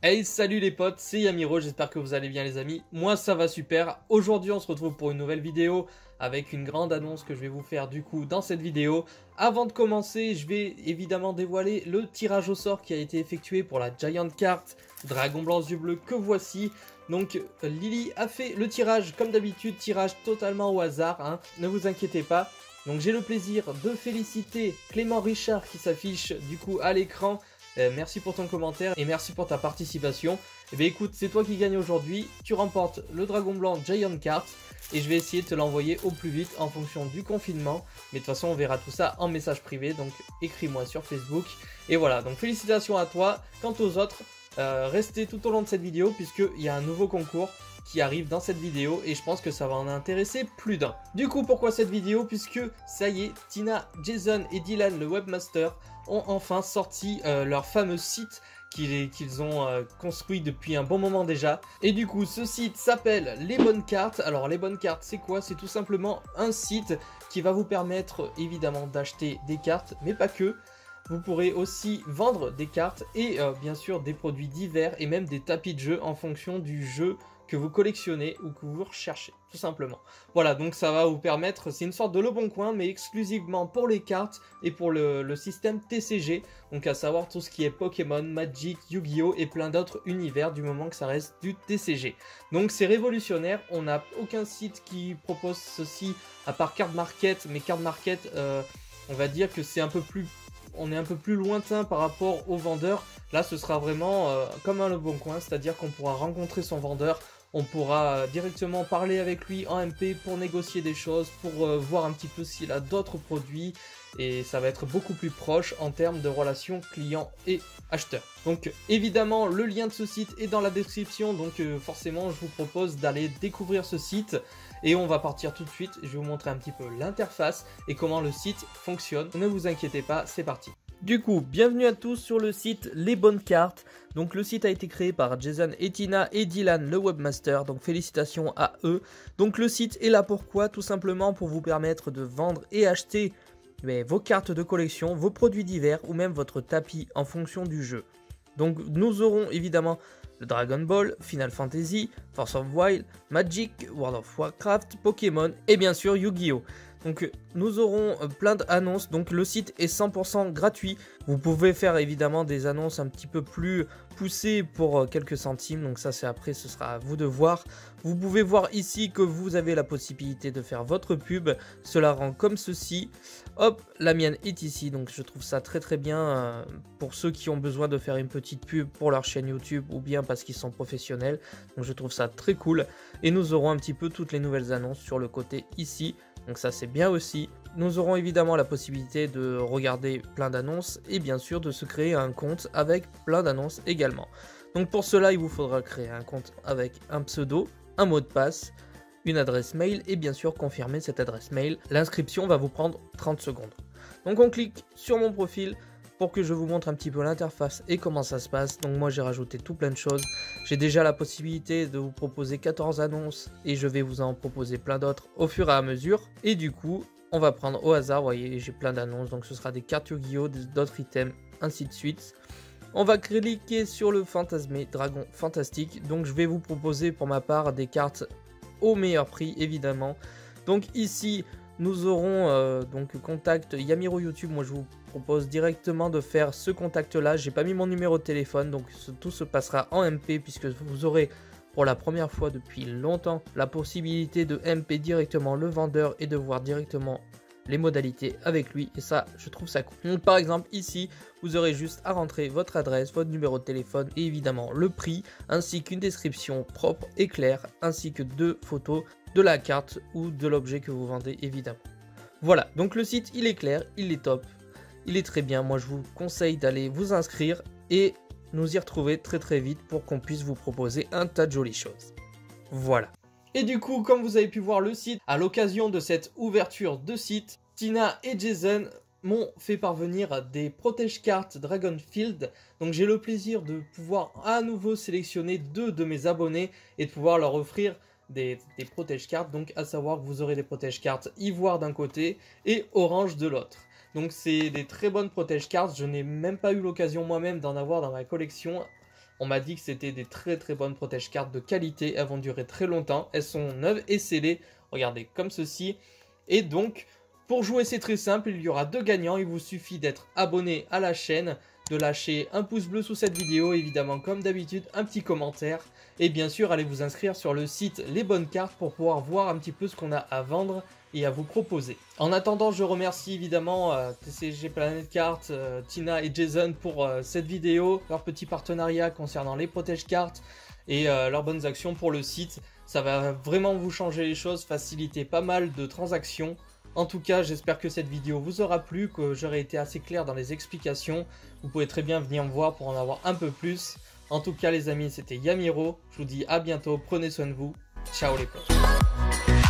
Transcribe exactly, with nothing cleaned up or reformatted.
Hey, salut les potes, c'est Yamiro, j'espère que vous allez bien les amis. Moi ça va super. Aujourd'hui on se retrouve pour une nouvelle vidéo avec une grande annonce que je vais vous faire du coup dans cette vidéo. Avant de commencer, je vais évidemment dévoiler le tirage au sort qui a été effectué pour la Giant Carte Dragon Blanc Yeux Bleus que voici. Donc Lily a fait le tirage comme d'habitude, tirage totalement au hasard, hein, ne vous inquiétez pas. Donc j'ai le plaisir de féliciter Clément Richard qui s'affiche du coup à l'écran. Euh, merci pour ton commentaire et merci pour ta participation. Et bien écoute, c'est toi qui gagne aujourd'hui. Tu remportes le Dragon Blanc Giant Carte et je vais essayer de te l'envoyer au plus vite en fonction du confinement. Mais de toute façon, on verra tout ça en message privé. Donc écris-moi sur Facebook. Et voilà, donc félicitations à toi. Quant aux autres, euh, restez tout au long de cette vidéo puisqu'il y a un nouveau concours qui arrive dans cette vidéo et je pense que ça va en intéresser plus d'un. Du coup, pourquoi cette vidéo? Puisque ça y est, Tina, Jason et Dylan, le webmaster, ont enfin sorti euh, leur fameux site qu'ils qu'ils ont euh, construit depuis un bon moment déjà. Et du coup, ce site s'appelle Les Bonnes Cartes. Alors, Les Bonnes Cartes, c'est quoi? C'est tout simplement un site qui va vous permettre évidemment d'acheter des cartes, mais pas que. Vous pourrez aussi vendre des cartes et euh, bien sûr des produits divers et même des tapis de jeu en fonction du jeu que vous collectionnez ou que vous recherchez, tout simplement. Voilà, donc ça va vous permettre, c'est une sorte de Le Bon Coin, mais exclusivement pour les cartes et pour le, le système T C G, donc à savoir tout ce qui est Pokémon, Magic, Yu-Gi-Oh! Et plein d'autres univers, du moment que ça reste du T C G. Donc c'est révolutionnaire, on n'a aucun site qui propose ceci, à part Card Market, mais Card Market, euh, on va dire que c'est un peu plus... on est un peu plus lointain par rapport aux vendeurs. Là, ce sera vraiment euh, comme un Le Bon Coin, c'est-à-dire qu'on pourra rencontrer son vendeur, on pourra euh, directement parler avec lui en M P pour négocier des choses, pour euh, voir un petit peu s'il a d'autres produits, et ça va être beaucoup plus proche en termes de relation client et acheteur. Donc évidemment, le lien de ce site est dans la description, donc euh, forcément, je vous propose d'aller découvrir ce site. Et on va partir tout de suite, je vais vous montrer un petit peu l'interface et comment le site fonctionne. Ne vous inquiétez pas, c'est parti. Du coup, bienvenue à tous sur le site Les Bonnes Cartes. Donc le site a été créé par Jason et Tina et Dylan, le webmaster. Donc félicitations à eux. Donc le site est là pourquoi? Tout simplement pour vous permettre de vendre et acheter mais, vos cartes de collection, vos produits divers ou même votre tapis en fonction du jeu. Donc nous aurons évidemment le Dragon Ball, Final Fantasy, Force of Wild, Magic, World of Warcraft, Pokémon et bien sûr Yu-Gi-Oh! Donc nous aurons plein d'annonces, donc le site est cent pour cent gratuit. Vous pouvez faire évidemment des annonces un petit peu plus poussées pour quelques centimes, donc ça c'est après, ce sera à vous de voir. Vous pouvez voir ici que vous avez la possibilité de faire votre pub, cela rend comme ceci. Hop, la mienne est ici, donc je trouve ça très très bien euh, pour ceux qui ont besoin de faire une petite pub pour leur chaîne YouTube ou bien parce qu'ils sont professionnels. Donc je trouve ça très cool et nous aurons un petit peu toutes les nouvelles annonces sur le côté ici. Donc ça c'est bien aussi. Nous aurons évidemment la possibilité de regarder plein d'annonces et bien sûr de se créer un compte avec plein d'annonces également. Donc pour cela il vous faudra créer un compte avec un pseudo, un mot de passe, une adresse mail et bien sûr confirmer cette adresse mail. L'inscription va vous prendre trente secondes. Donc on clique sur mon profil pour que je vous montre un petit peu l'interface et comment ça se passe. Donc moi j'ai rajouté tout plein de choses. J'ai déjà la possibilité de vous proposer quatorze annonces et je vais vous en proposer plein d'autres au fur et à mesure. Et du coup on va prendre au hasard, vous voyez j'ai plein d'annonces, donc ce sera des cartes Yu-Gi-Oh, d'autres items, ainsi de suite. On va cliquer sur le Fantasmé Dragon Fantastique, donc je vais vous proposer pour ma part des cartes au meilleur prix évidemment. Donc ici nous aurons euh, donc contact Yamiro YouTube. Moi je vous propose directement de faire ce contact là. J'ai pas mis mon numéro de téléphone, donc ce, tout se passera en M P puisque vous aurez pour la première fois depuis longtemps la possibilité de M P directement le vendeur et de voir directement les modalités avec lui, et ça je trouve ça cool. Donc par exemple ici vous aurez juste à rentrer votre adresse, votre numéro de téléphone et évidemment le prix, ainsi qu'une description propre et claire, ainsi que deux photos de la carte ou de l'objet que vous vendez évidemment. Voilà, donc le site il est clair, il est top, il est très bien. Moi je vous conseille d'aller vous inscrire et nous y retrouver très très vite pour qu'on puisse vous proposer un tas de jolies choses. Voilà. Et du coup, comme vous avez pu voir le site, à l'occasion de cette ouverture de site, Tina et Jason m'ont fait parvenir des protège-cartes Dragonfield. Donc j'ai le plaisir de pouvoir à nouveau sélectionner deux de mes abonnés et de pouvoir leur offrir des, des protège-cartes. Donc à savoir que vous aurez des protège-cartes ivoire d'un côté et orange de l'autre. Donc c'est des très bonnes protège-cartes. Je n'ai même pas eu l'occasion moi-même d'en avoir dans ma collection. On m'a dit que c'était des très très bonnes protège cartes de qualité, elles vont durer très longtemps, elles sont neuves et scellées, regardez comme ceci. Et donc pour jouer c'est très simple, il y aura deux gagnants, il vous suffit d'être abonné à la chaîne, de lâcher un pouce bleu sous cette vidéo, évidemment comme d'habitude un petit commentaire et bien sûr allez vous inscrire sur le site Les Bonnes Cartes pour pouvoir voir un petit peu ce qu'on a à vendre et à vous proposer. En attendant, je remercie évidemment euh, T C G Planet Cartes, euh, Tina et Jason pour euh, cette vidéo, leur petit partenariat concernant les protège cartes et euh, leurs bonnes actions pour le site. Ça va vraiment vous changer les choses, faciliter pas mal de transactions. En tout cas, j'espère que cette vidéo vous aura plu, que j'aurai été assez clair dans les explications. Vous pouvez très bien venir me voir pour en avoir un peu plus. En tout cas les amis, c'était Yamiro. Je vous dis à bientôt, prenez soin de vous. Ciao les potes.